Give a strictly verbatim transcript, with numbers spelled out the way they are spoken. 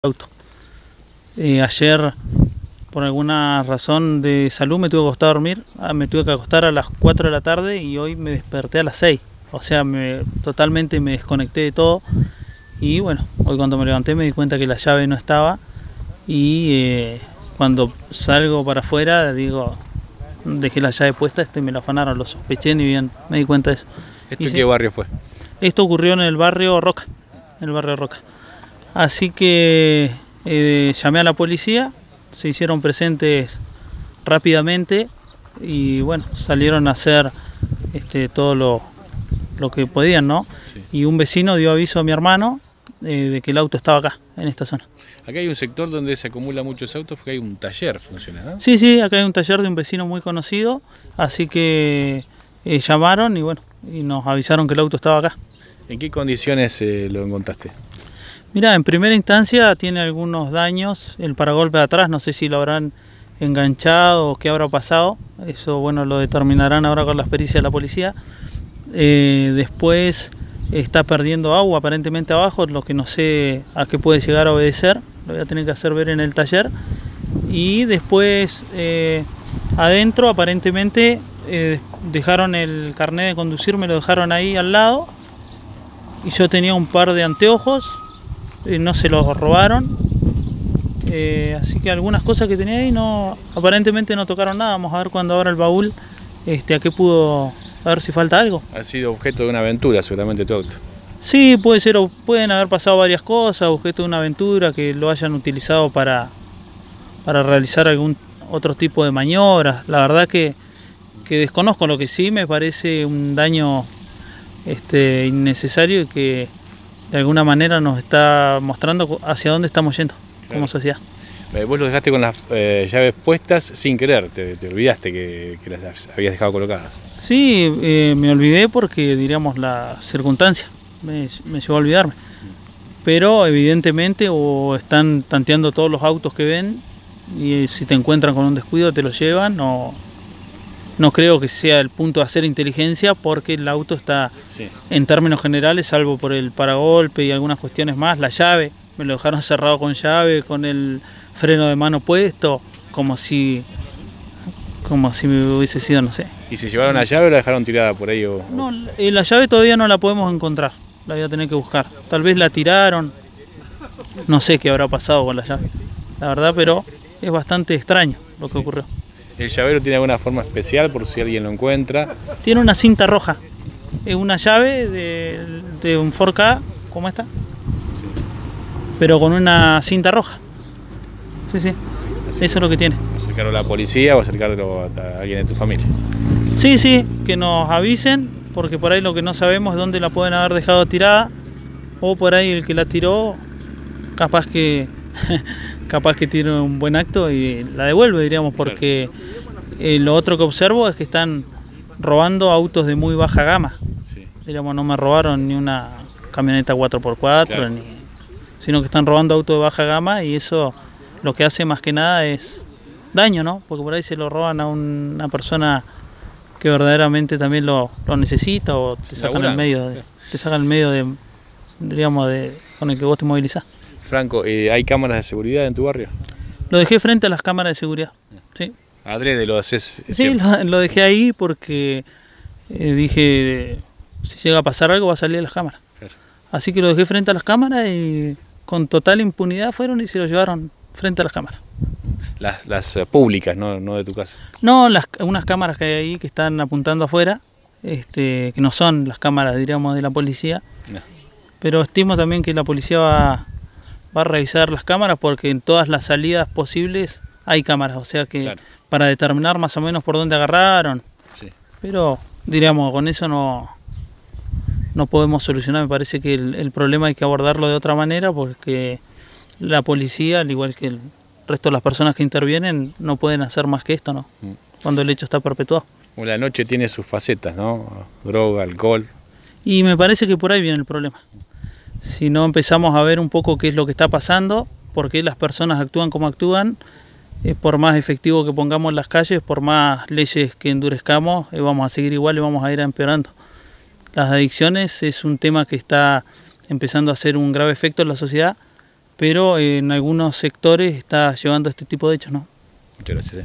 auto. Eh, ayer, por alguna razón de salud, me tuve que acostar a dormir. Ah, me tuve que acostar a las cuatro de la tarde y hoy me desperté a las seis. O sea, me, totalmente me desconecté de todo. Y bueno, hoy cuando me levanté me di cuenta que la llave no estaba. Y eh, cuando salgo para afuera, digo, dejé la llave puesta, este me la afanaron, lo sospeché ni bien me di cuenta de eso. ¿Esto en qué barrio fue? Esto ocurrió en el barrio Roca, en el barrio Roca. Así que eh, llamé a la policía, se hicieron presentes rápidamente y bueno, salieron a hacer este, todo lo, lo que podían, ¿no? Sí. Y un vecino dio aviso a mi hermano eh, de que el auto estaba acá, en esta zona. Acá hay un sector donde se acumulan muchos autos porque hay un taller funcionando, ¿no? Sí, sí, acá hay un taller de un vecino muy conocido, así que eh, llamaron y bueno, y nos avisaron que el auto estaba acá. ¿En qué condiciones eh, lo encontraste? Mira, en primera instancia tiene algunos daños, el paragolpe de atrás, no sé si lo habrán enganchado o qué habrá pasado, eso bueno lo determinarán ahora con las pericias de la policía. Eh, después está perdiendo agua aparentemente abajo, lo que no sé a qué puede llegar a obedecer, lo voy a tener que hacer ver en el taller. Y después eh, adentro aparentemente eh, dejaron el carnet de conducir, me lo dejaron ahí al lado y yo tenía un par de anteojos. Eh, no se los robaron, eh, así que algunas cosas que tenía ahí no, aparentemente no tocaron nada. Vamos a ver cuando abra el baúl este, a qué pudo, a ver si falta algo. Ha sido objeto de una aventura seguramente tu auto. Sí, puede ser, pueden haber pasado varias cosas, objeto de una aventura, que lo hayan utilizado para, para realizar algún otro tipo de maniobras. La verdad que, que desconozco, lo que sí me parece un daño este, innecesario y que de alguna manera nos está mostrando hacia dónde estamos yendo, claro, como sociedad. Eh, vos lo dejaste con las eh, llaves puestas sin querer, te, te olvidaste que, que las habías dejado colocadas. Sí, eh, me olvidé porque, diríamos, la circunstancia me, me llevó a olvidarme. Pero evidentemente o están tanteando todos los autos que ven y si te encuentran con un descuido te lo llevan, o no creo que sea el punto de hacer inteligencia porque el auto está, sí, en términos generales, salvo por el paragolpe y algunas cuestiones más, la llave, me lo dejaron cerrado con llave, con el freno de mano puesto, como si como si me hubiese sido, no sé. ¿Y se llevaron la llave o la dejaron tirada por ahí? O... No, la llave todavía no la podemos encontrar, la voy a tener que buscar. Tal vez la tiraron, no sé qué habrá pasado con la llave, la verdad, pero es bastante extraño lo que ocurrió. ¿El llavero tiene alguna forma especial por si alguien lo encuentra? Tiene una cinta roja. Es una llave de, de un Ford Ka, como esta, sí, pero con una cinta roja. Sí, sí. Así eso es lo que tiene. ¿Acercarlo a la policía o acercarlo a alguien de tu familia? Sí, sí, que nos avisen, porque por ahí lo que no sabemos es dónde la pueden haber dejado tirada, o por ahí el que la tiró, capaz que... capaz que tiene un buen acto y la devuelve, diríamos, porque eh, lo otro que observo es que están robando autos de muy baja gama. Sí. Diríamos, no me robaron ni una camioneta cuatro por cuatro, claro, ni, sino que están robando autos de baja gama y eso lo que hace más que nada es daño, ¿no? Porque por ahí se lo roban a un, una persona que verdaderamente también lo, lo necesita o te sacan el medio, de, te sacan el medio de, diríamos, de, con el que vos te movilizás. Franco, eh, ¿hay cámaras de seguridad en tu barrio? Lo dejé frente a las cámaras de seguridad, sí. ¿Adrede lo haces? Sí, lo, lo dejé ahí porque eh, dije, si llega a pasar algo va a salir de las cámaras. Claro. Así que lo dejé frente a las cámaras y con total impunidad fueron y se lo llevaron frente a las cámaras. Las, las uh, públicas, no, no de tu casa. No, las, unas cámaras que hay ahí que están apuntando afuera, este, que no son las cámaras, diríamos, de la policía. No. Pero estimo también que la policía va... va a revisar las cámaras porque en todas las salidas posibles hay cámaras, o sea que, claro, para determinar más o menos por dónde agarraron. Sí. Pero diríamos, con eso no, no podemos solucionar. Me parece que el, el problema hay que abordarlo de otra manera porque la policía, al igual que el resto de las personas que intervienen, no pueden hacer más que esto, ¿no? Mm. Cuando el hecho está perpetuado. La noche tiene sus facetas, ¿no? Droga, alcohol. Y me parece que por ahí viene el problema. Si no empezamos a ver un poco qué es lo que está pasando, por qué las personas actúan como actúan, eh, por más efectivo que pongamos en las calles, por más leyes que endurezcamos, eh, vamos a seguir igual y vamos a ir empeorando. Las adicciones es un tema que está empezando a hacer un grave efecto en la sociedad, pero en algunos sectores está llevando este tipo de hechos, ¿no? Muchas gracias. ¿eh?